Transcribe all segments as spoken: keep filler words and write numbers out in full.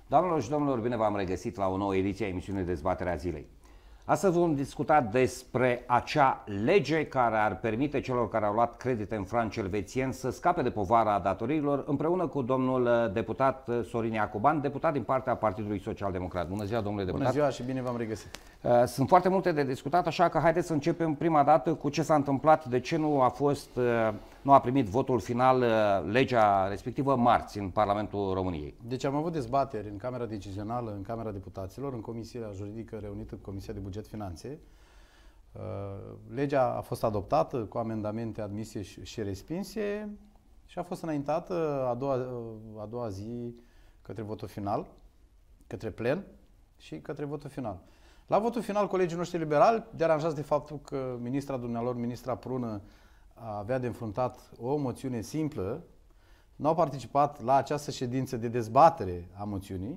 Doamnelor și domnilor, bine v-am regăsit la o nouă ediție a emisiunii Dezbaterea Zilei. Astăzi vom discuta despre acea lege care ar permite celor care au luat credite în franci elvețieni să scape de povara datoriilor, împreună cu domnul deputat Sorin Iacoban, deputat din partea Partidului Social Democrat. Bună ziua, domnule deputat! Bună ziua și bine v-am regăsit! Sunt foarte multe de discutat, așa că haideți să începem prima dată cu ce s-a întâmplat, de ce nu a fost, nu a primit votul final legea respectivă marți în Parlamentul României. Deci am avut dezbateri în Camera Decizională, în Camera Deputaților, în Comisia Juridică reunită cu Comisia de Buget Finanțe. Legea a fost adoptată cu amendamente admise și respinse și a fost înaintată a doua, a doua zi către votul final, către plen și către votul final. La votul final, colegii noștri liberali, deranjați de faptul că ministra dumnealor, ministra Prună, avea de înfruntat o moțiune simplă, nu au participat la această ședință de dezbatere a moțiunii,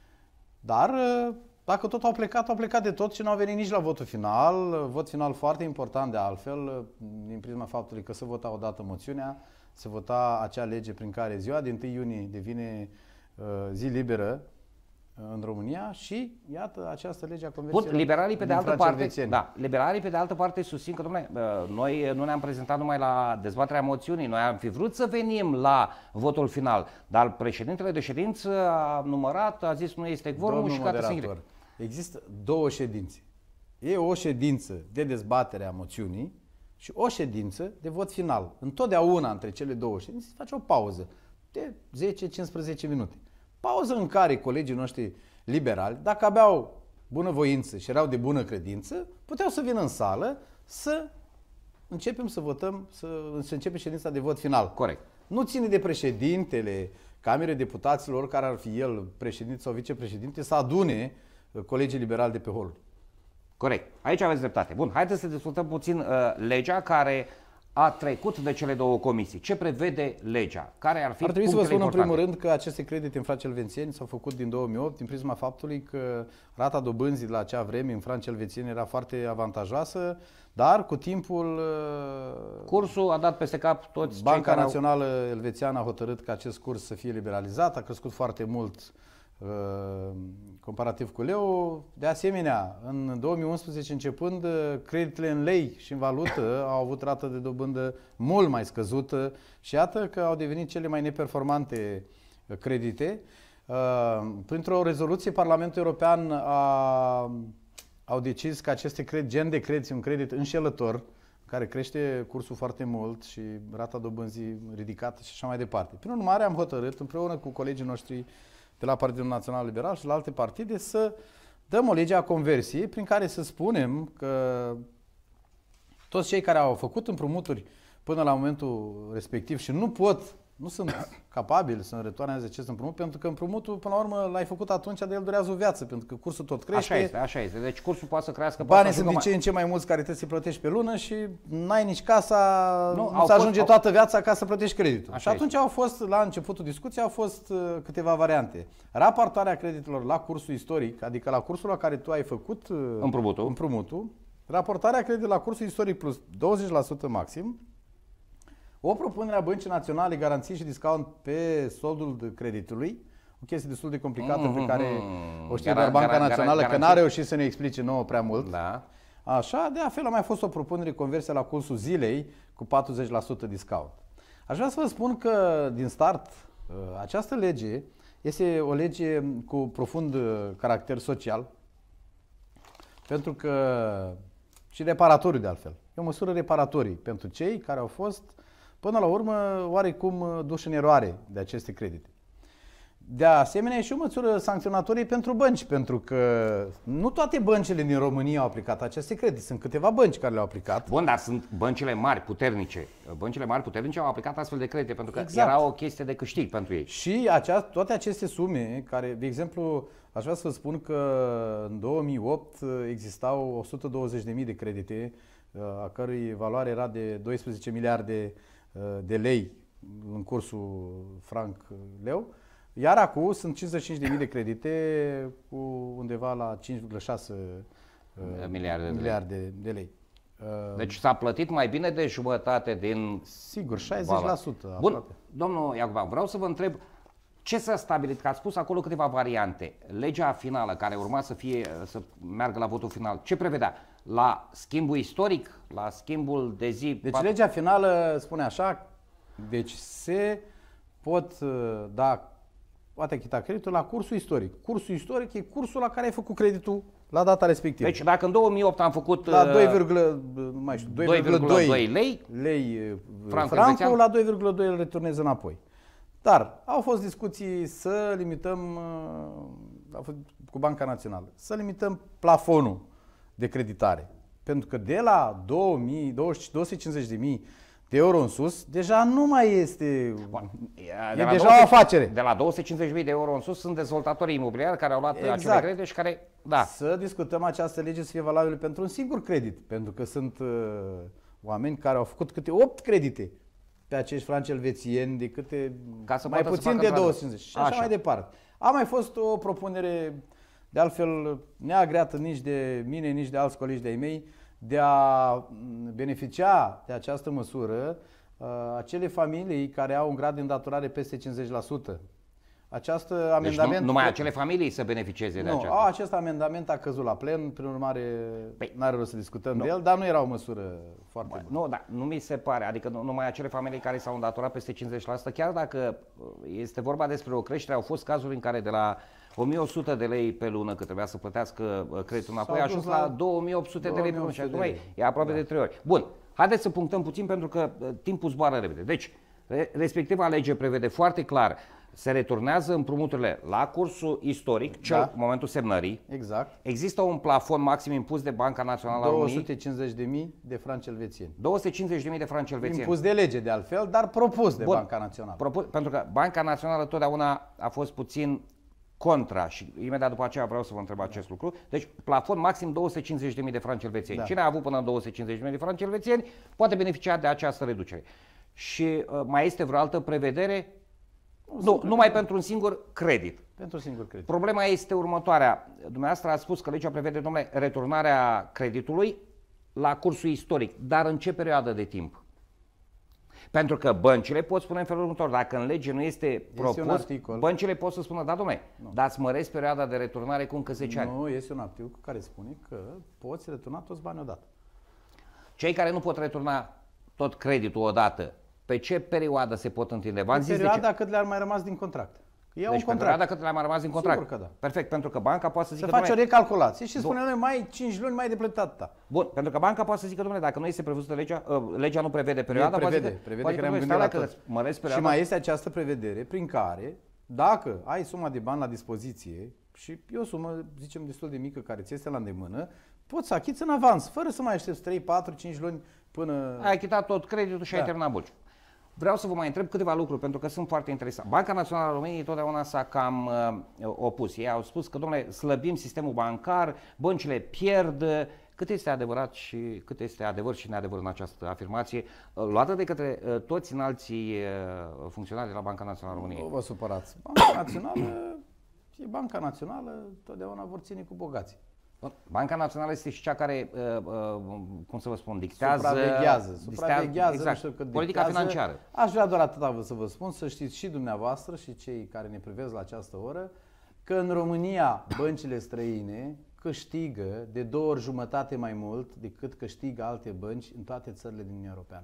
dar dacă tot au plecat, au plecat de tot și nu au venit nici la votul final. Vot final foarte important de altfel, din prisma faptului că se vota odată moțiunea, se vota acea lege prin care ziua de întâi iunie devine uh, zi liberă în România și iată această lege a conversiei. Liberalii pe de altă parte, da, liberalii pe de altă parte susțin că, domnule, noi nu ne-am prezentat numai la dezbaterea moțiunii, noi am fi vrut să venim la votul final, dar președintele de ședință a numărat, a zis nu este quorumul și gata să închide. Există două ședințe. E o ședință de dezbatere a moțiunii și o ședință de vot final. Întotdeauna între cele două ședințe se face o pauză de zece cincisprezece minute. Pauză în care colegii noștri liberali, dacă aveau bunăvoință și erau de bună credință, puteau să vină în sală să începem să votăm, să, să începem ședința de vot final. Corect. Nu ține de președintele Camerei Deputaților, care ar fi el președinte sau vicepreședinte, să adune colegii liberali de pe hol. Corect. Aici aveți dreptate. Bun, haideți să discutăm puțin uh, legea care a trecut de cele două comisii. Ce prevede legea? Care ar fi Ar trebui să vă spun importante? în primul rând că aceste credite în franci elvețieni s-au făcut din două mii opt din prisma faptului că rata dobânzii la acea vreme în franci elvețieni era foarte avantajoasă, dar cu timpul cursul a dat peste cap toți. Banca cei Națională au... Elvețiană a hotărât ca acest curs să fie liberalizat, a crescut foarte mult uh, comparativ cu leu. De asemenea, în două mii unsprezece începând, creditele în lei și în valută au avut rată de dobândă mult mai scăzută și iată că au devenit cele mai neperformante credite. Printr-o rezoluție, Parlamentul European a, au decis că aceste credit, gen de credit, un credit înșelător, care crește cursul foarte mult și rata dobânzii ridicată și așa mai departe. Prin urmare, am hotărât împreună cu colegii noștri de la Partidul Național Liberal și la alte partide să dăm o lege a conversiei prin care să spunem că toți cei care au făcut împrumuturi până la momentul respectiv și nu pot, nu sunt capabili să retoarneze acest împrumut, pentru că împrumutul, până la urmă, l-ai făcut atunci, de el durează o viață, pentru că cursul tot crește. Așa este, așa este. Deci cursul poate să crească. Banii sunt din ce în ce mai mulți care trebuie să-i plătești pe lună și n-ai nici casa, nu, nu se ajunge fost, toată viața ca să plătești creditul. Așa și atunci este. Au fost, la începutul discuției, au fost uh, câteva variante. Raportarea creditelor la cursul istoric, adică la cursul la care tu ai făcut uh, împrumutul. împrumutul, raportarea creditelor la cursul istoric plus douăzeci la sută maxim, o propunere a Băncii Naționale, garanții și discount pe soldul creditului, o chestie destul de complicată mm-hmm. pe care o știe doar Banca Națională, că n-a reușit să ne explice nouă prea mult. Da. Așa, de altfel a mai fost o propunere conversie la cursul zilei cu patruzeci la sută discount. Aș vrea să vă spun că din start această lege este o lege cu profund caracter social, pentru că și reparatoriu de altfel. E o măsură reparatorie pentru cei care au fost până la urmă, oarecum duși în eroare de aceste credite. De asemenea, e și o măsură sancționatorie pentru bănci, pentru că nu toate băncile din România au aplicat aceste credite. Sunt câteva bănci care le-au aplicat. Bun, dar sunt băncile mari, puternice. Băncile mari, puternice au aplicat astfel de credite, pentru că exact. Era o chestie de câștig pentru ei. Și acea, toate aceste sume, care, de exemplu, aș vrea să vă spun că în două mii opt existau o sută douăzeci de mii de credite, a cărui valoare era de doisprezece miliarde de lei în cursul franc-leu, iar acum sunt cincizeci și cinci de mii de credite cu undeva la cinci virgulă șase miliarde, miliarde de lei. De lei. Deci s-a plătit mai bine de jumătate din... Sigur, șaizeci la sută. Bun, domnul Iacoban, vreau să vă întreb Ce s-a stabilit? Că ați spus acolo câteva variante. Legea finală care urma să fie, să meargă la votul final, ce prevedea? La schimbul istoric? La schimbul de zi? Deci legea finală spune așa, deci se pot da, poate achita creditul la cursul istoric. Cursul istoric e cursul la care ai făcut creditul la data respectivă. Deci dacă în două mii opt am făcut la doi virgulă doi lei, lei francul, la doi virgulă doi îl returnez înapoi. Dar au fost discuții să limităm, a fost cu Banca Națională, să limităm plafonul de creditare. Pentru că de la două mii, două sute cincizeci de mii de euro în sus, deja nu mai este, Bun. e de deja o afacere. De la două sute cincizeci de mii de euro în sus sunt dezvoltatorii imobiliari care au luat exact. acele credite și care, da. Să discutăm această lege să fie valabilă pentru un singur credit, pentru că sunt uh, oameni care au făcut câte opt credite pe acești franci elvețieni de câte Ca să mai puțin de două sute cincizeci și așa, așa mai departe. A mai fost o propunere, de altfel neagreată nici de mine, nici de alți colegi de-ai mei, de a beneficia de această măsură uh, acele familii care au un grad de îndatorare peste cincizeci la sută. Această amendament... Deci nu, numai acele familii să beneficieze de nu, aceasta. Acest amendament a căzut la plen, prin urmare păi, n-are rost să discutăm nu. de el, dar nu era o măsură foarte Bă, bună. Nu, dar nu mi se pare, adică nu, numai acele familii care s-au îndatorat peste cincizeci la sută, chiar dacă este vorba despre o creștere, au fost cazuri în care de la o mie o sută de lei pe lună, că trebuia să plătească creditul înapoi, a ajuns la, la două mii opt sute de lei pe lună și acum e aproape da. de trei ori. Bun, haideți să punctăm puțin pentru că timpul zboară repede. Deci, respectiva lege prevede foarte clar, se returnează împrumuturile la cursul istoric, cel da. în momentul semnării. Exact. Există un plafon maxim impus de Banca Națională a României. două sute cincizeci de mii de franci elvețieni. două sute cincizeci de mii de franci elvețieni. Impus de lege de altfel, dar propus de Bun. Banca Națională. Propus, pentru că Banca Națională totdeauna a fost puțin contra și imediat după aceea vreau să vă întreb acest lucru. Deci plafon maxim două sute cincizeci de mii de franci elvețieni. Da. Cine a avut până în două sute cincizeci de mii de franci elvețieni poate beneficia de această reducere. Și uh, mai este vreo altă prevedere? Nu, nu numai pentru un singur credit. Pentru un singur credit. Problema este următoarea. Dumneavoastră ați spus că legea prevede, domnule, returnarea creditului la cursul istoric. Dar în ce perioadă de timp? Pentru că băncile pot spune în felul următor, dacă în lege nu este propus, băncile pot să spună, da, domnule, dar îți măresc perioada de returnare cu încă zece ani. Nu, este un articol care spune că poți returna toți banii odată. Cei care nu pot returna tot creditul odată, pe ce perioadă se pot întinde? În perioada cât le-ar mai rămas din contract. Iau deci un contract. Perioada cât le-ar mai rămas din contract. Sigur că da. Perfect, pentru că banca poate să zică... Să faci o recalculație și spune noi mai cinci luni mai de plătat. Bun, pentru că banca poate să zică, domnule, dacă nu este prevăzută legea, uh, legea nu prevede perioada, prevede, poate prevede poate că ne-am gândit la tot. Perioada. Și mai este această prevedere prin care, dacă ai suma de bani la dispoziție și e o sumă, zicem, destul de mică care ți este la îndemână, poți să achiți în avans, fără să mai aștepți trei, patru, cinci luni până... Ai achitat tot creditul și da. ai terminat bulci. Vreau să vă mai întreb câteva lucruri, pentru că sunt foarte interesante. Banca Națională a României totdeauna s-a cam uh, opus. Ei au spus că, domnule, slăbim sistemul bancar, băncile pierd. Cât este adevărat și cât este adevăr și neadevăr în această afirmație, uh, luată de către uh, toți înalții uh, funcționari de la Banca Națională a României? Nu vă supărați. Banca Națională e Banca Națională, totdeauna vor ține cu bogații. Banca Națională este și cea care, uh, uh, cum să vă spun, dictează, supraveghează, supraveghează exact, nu știu cât politica dictează. financiară. Aș vrea doar atâta să vă spun, să știți și dumneavoastră și cei care ne privesc la această oră, că în România băncile străine câștigă de două ori jumătate mai mult decât câștigă alte bănci în toate țările din Uniunea Europeană.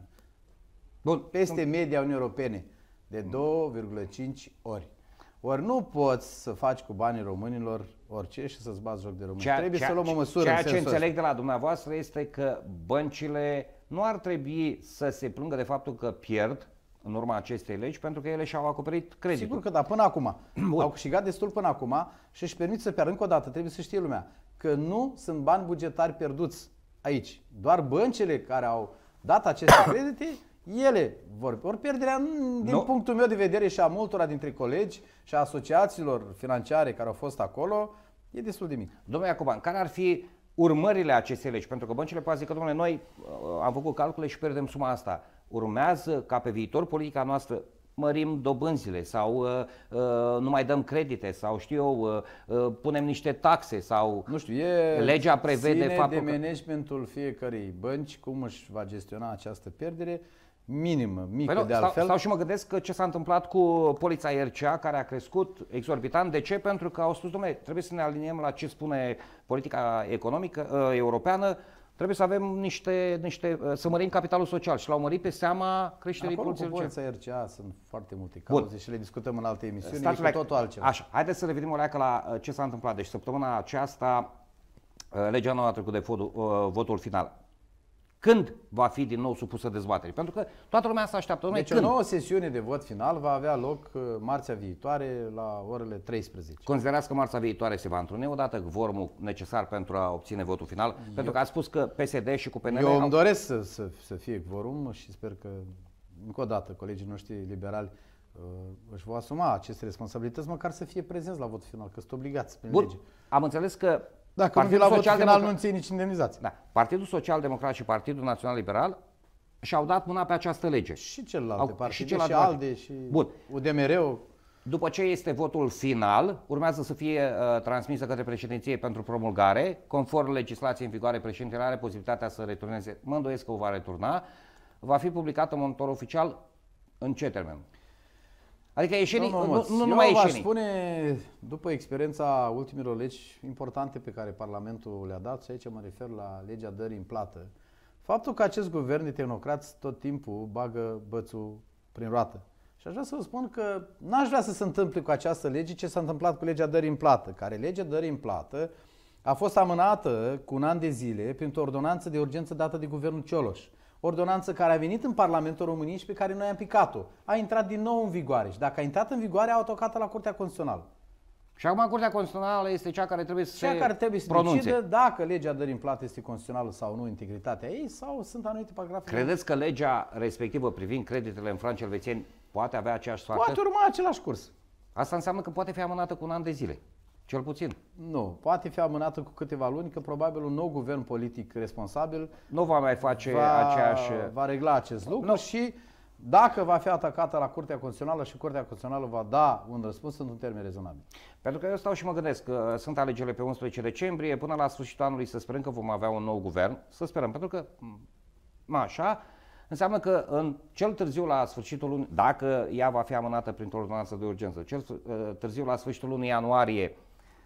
Bun. Peste media Uniunii Europene de două virgulă cinci ori. Ori nu poți să faci cu banii românilor orice și să-ți bați joc de români. Ceea, trebuie ceea, să luăm o măsură. Ceea în ce înțeleg ăsta. de la dumneavoastră este că băncile nu ar trebui să se plângă de faptul că pierd în urma acestei legi, pentru că ele și-au acoperit creditul. Sigur că da, până acum. Bun. Au câștigat destul până acum și își permit să pierdă. Încă o dată, trebuie să știe lumea că nu sunt bani bugetari pierduți aici. Doar băncile care au dat aceste credite, ele vor. Ori pierderea, din nu. punctul meu de vedere și a multora dintre colegi și a asociațiilor financiare care au fost acolo, e destul de mic. Domnule Iacoban, care ar fi urmările acestei legi? Pentru că băncile poate zică, domnule, noi uh, am făcut calcule și pierdem suma asta. Urmează ca pe viitor politica noastră mărim dobânzile sau uh, uh, nu mai dăm credite sau știu eu, uh, uh, punem niște taxe sau nu știu, e legea prevede ține faptul de că... managementul fiecărei bănci cum își va gestiona această pierdere. minimă, mică Păi nu, de altfel. stau, stau și mă gândesc că ce s-a întâmplat cu polița R C A, care a crescut exorbitant. De ce? Pentru că au spus, dom'le, trebuie să ne aliniem la ce spune politica economică uh, europeană, trebuie să avem niște, niște uh, să mărim capitalul social și l-au mărit pe seama creșterii Acolo cu poliței R C A. polița R C A sunt foarte multe cauze. Bun. Și le discutăm în alte emisiuni, Stați e cu totul altceva. Așa, haideți să revenim o leacă la uh, ce s-a întâmplat. Deci săptămâna aceasta, uh, legea nouă a trecut de votul, uh, votul final. Când va fi din nou supusă dezbaterii? Pentru că toată lumea se așteaptă. Deci când? o nouă sesiune de vot final va avea loc marțea viitoare la orele treisprezece. Considerați că marțea viitoare se va întruni odată quorumul necesar pentru a obține votul final? Eu, pentru că ați spus că P S D și cu P N L... Eu au... îmi doresc să, să, să fie quorum și sper că, încă o dată, colegii noștri liberali uh, își vor asuma aceste responsabilități, măcar să fie prezenți la votul final, că sunt obligați prin Bun. lege. Am înțeles că... Dacă nu vii la votul final, nu ții nici indemnizație. Da. Partidul Social Democrat și Partidul Național Liberal și-au dat mâna pe această lege. Și celelalte Au, partide, și, și, celelalte și ALDE, și Bun. U D M R-ul. După ce este votul final, urmează să fie uh, transmisă către președinție pentru promulgare. Conform legislației în vigoare, președintele are posibilitatea să returneze. Mă îndoiesc că o va returna. Va fi publicată în monitor oficial în ce termen? Adică ieșenii, nu, nu, nu, nu numai ieșenii. Eu v-aș spune, după experiența ultimilor legi importante pe care Parlamentul le-a dat, și aici mă refer la legea dării în plată, faptul că acest guvern de tehnocrați tot timpul bagă bățul prin roată. Și aș vrea să vă spun că n-aș vrea să se întâmple cu această lege ce s-a întâmplat cu legea dării în plată, care legea dării în plată a fost amânată cu un an de zile printr-o ordonanță de urgență dată de guvernul Cioloș. Ordonanță care a venit în Parlamentul României și pe care noi am picat-o. A intrat din nou în vigoare și dacă a intrat în vigoare, a autocat la Curtea Constituțională. Și acum Curtea Constituțională este cea care trebuie să cea se care trebuie să pronunțe. decide dacă legea dării în plată este constituțională sau nu, integritatea ei, sau sunt anumite paragrafe. Credeți că legea respectivă privind creditele în franci elvețieni poate avea aceeași soartă? Poate urma același curs. Asta înseamnă că poate fi amânată cu un an de zile. Cel puțin. Nu, poate fi amânată cu câteva luni, că probabil un nou guvern politic responsabil nu va mai face va, aceeași... va regla acest lucru nu. Și dacă va fi atacată la Curtea Constituțională și Curtea Constituțională va da un răspuns într-un termen rezonabil. Pentru că eu stau și mă gândesc că sunt alegerile pe unsprezece decembrie, până la sfârșitul anului să sperăm că vom avea un nou guvern, să sperăm, pentru că așa înseamnă că în cel târziu la sfârșitul lunii, dacă ea va fi amânată printr-o ordonanță de urgență, cel târziu la sfârșitul lunii ianuarie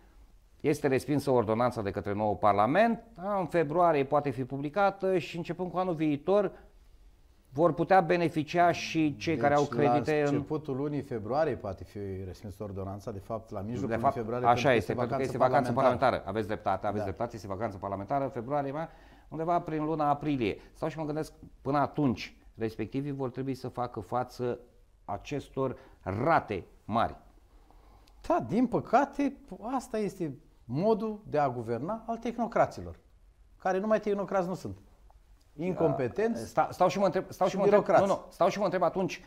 este respinsă ordonanța de către nou Parlament, în februarie poate fi publicată și începând cu anul viitor vor putea beneficia și cei deci care au credite la în... începutul lunii februarie poate fi respinsă ordonanța, de fapt la mijlocul de fapt, lunii februarie. Așa este, pentru că este vacanță parlamentară. parlamentară. Aveți dreptate, aveți da. dreptate, este vacanță parlamentară, februarie, mai, undeva prin luna aprilie. Stau și mă gândesc, până atunci, respectivii vor trebui să facă față acestor rate mari. Da, din păcate, asta este modul de a guverna al tehnocraților, care numai tehnocrați nu sunt. Incompetenți. Sta, stau și mă întreb, stau și, și mă întreb, nu, nu, stau și mă întreb atunci,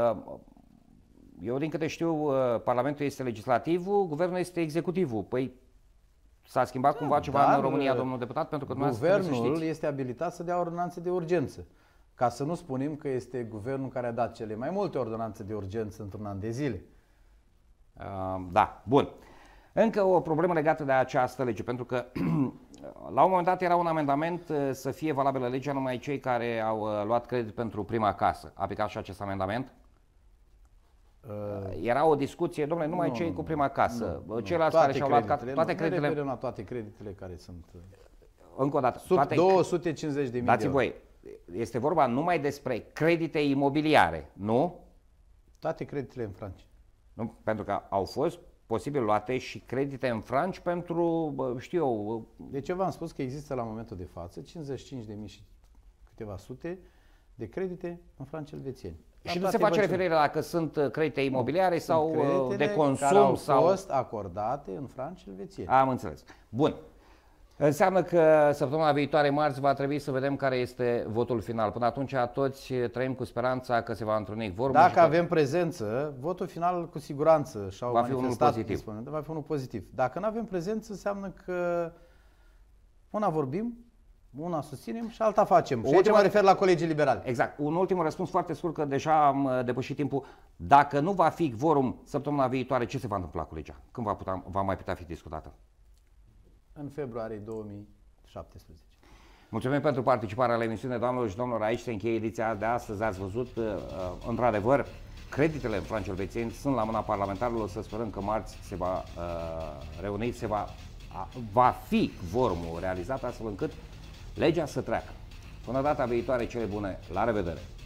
eu din câte știu, Parlamentul este legislativul, guvernul este executivul. Păi s-a schimbat da, cumva ceva în România, domnul deputat, pentru că guvernul este abilitat să dea ordonanțe de urgență. Ca să nu spunem că este guvernul care a dat cele mai multe ordonanțe de urgență într-un an de zile. Uh, da, bun. Încă o problemă legată de această lege, pentru că la un moment dat era un amendament să fie valabilă legea numai cei care au luat credit pentru prima casă. A aplicat și acest amendament? Uh, era o discuție, domnule, numai nu, cei cu prima casă, nu, ceilalți care și-au luat toate creditele. Nu, la toate creditele care sunt încă o dată, sub toate, două sute cincizeci de mii dați de euro. voi, este vorba numai despre credite imobiliare, nu? Toate creditele în franci. Nu, pentru că au fost posibil luate și credite în franci pentru, știu eu... Deci eu v-am spus că există la momentul de față cincizeci și cinci de mii și câteva sute de credite în franci elvețieni. Și nu se face referire la că sunt credite imobiliare nu, sau de consum care au sau... fost acordate în franci elvețieni. Am înțeles. Bun. Înseamnă că săptămâna viitoare, marți, va trebui să vedem care este votul final. Până atunci toți trăim cu speranța că se va întruni quorumul. Dacă avem prezență, votul final cu siguranță și-au va fi unul pozitiv. Va fi unul pozitiv. Dacă nu avem prezență, înseamnă că una vorbim, una susținem și alta facem. Și aici mă refer la colegii liberali. Exact. Un ultim răspuns foarte scurt, că deja am depășit timpul. Dacă nu va fi quorum săptămâna viitoare, ce se va întâmpla cu legea? Când va, putea, va mai putea fi discutată? În februarie două mii șaptesprezece. Mulțumim pentru participarea la emisiune, doamnelor și domnilor. Aici se încheie ediția de astăzi. Ați văzut, într-adevăr, creditele în franci elvețieni sunt la mâna parlamentarilor. Să sperăm că marți se va uh, reuni, se va, va fi vormul realizat astfel încât legea să treacă. Până data viitoare, cele bune, la revedere!